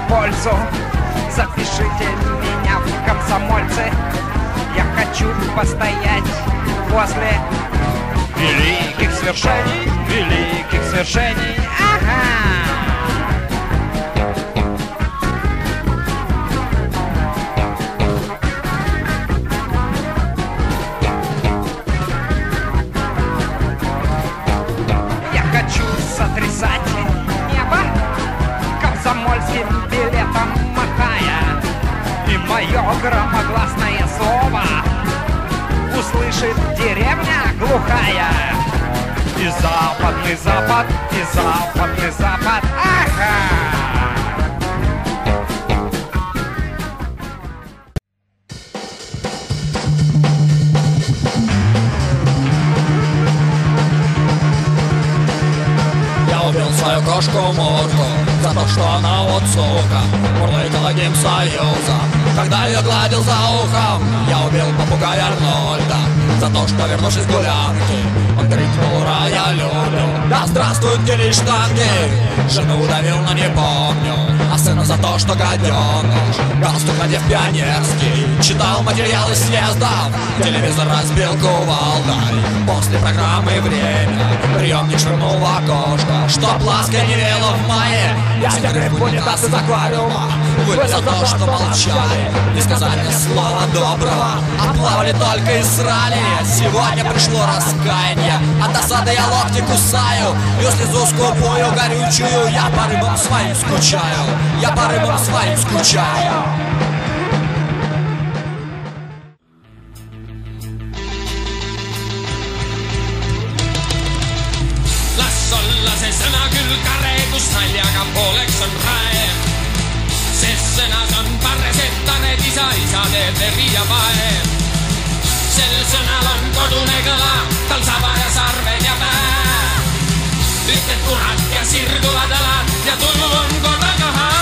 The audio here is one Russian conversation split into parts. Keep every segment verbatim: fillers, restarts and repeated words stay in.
пользу. Запишите меня в комсомольцы. Я хочу постоять возле великих свершений, великих свершений. Ага! Я хочу сотрясать небо комсомольским билетом махая, и мое громогласное слово услышит деревня глухая. И западный запад, и западный запад, ага! Я убил свою кошку Мурку за то, что она вот сука мурлыкала Гимсоюзом, когда ее гладил за ухом. Я убил попугая Арнольда за то, что, вернувшись с гулянки, он крикнул: ура, я люблю, да здравствуют гелиштанги. Жену удавил, но не помню, а сына за то, что гаденыш, галстук надев пионерский, читал материалы съездов, телевизор разбил кувалдой. После программы «Время» приемник швырнул в окошко, чтоб ласка не вела в мае. Я стерли в унитаз из аквариума, вы за то, что молчали, не сказали слова доброго, а плавали только и срали. Сегодня пришло раскаяние, от досады я локти кусаю, и слезу скупую горючую я по рыбам своим скучаю, я по рыбам своим скучаю. Las olla se sõna küll kare, kus naljaga pooleks on rae. Sest sõnas on parresetane, isa, isa teeb veri ja vae. Sel sõnal on kodune kõla, tal saba ja sarved ja pää. Ütled kurat ja sirguvad alad ja tuju on korraga haa.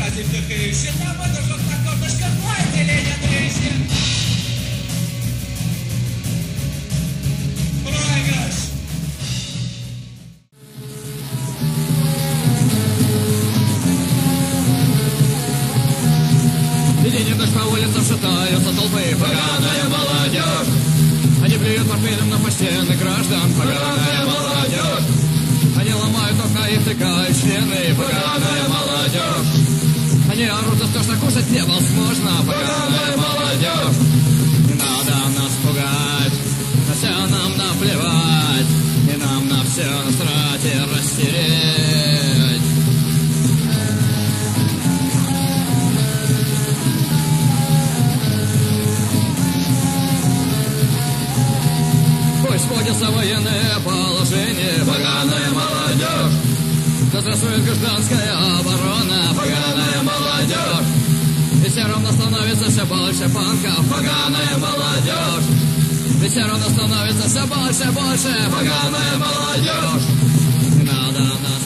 Кстати, вдыхающий на выдушок на корточках лайки ленят рейси. Проигрыш. И день и ночь по улицам шатаются толпы, поганая молодежь. Они плюют морфином на постельных граждан, поганая молодежь. Они ломают окна и втыкают члены, поганая молодежь. Они орут за то, что кушать невозможно, поганая молодежь. Не надо нас пугать, на все нам наплевать, и нам на все насрать и растереть. Пусть вводится военное положение, поганая молодежь. Да здравствует гражданская оборона, поганая молодежь. И все равно становится все больше панков, поганая молодежь. И все равно становится все больше, больше, поганая молодежь. Не надо нас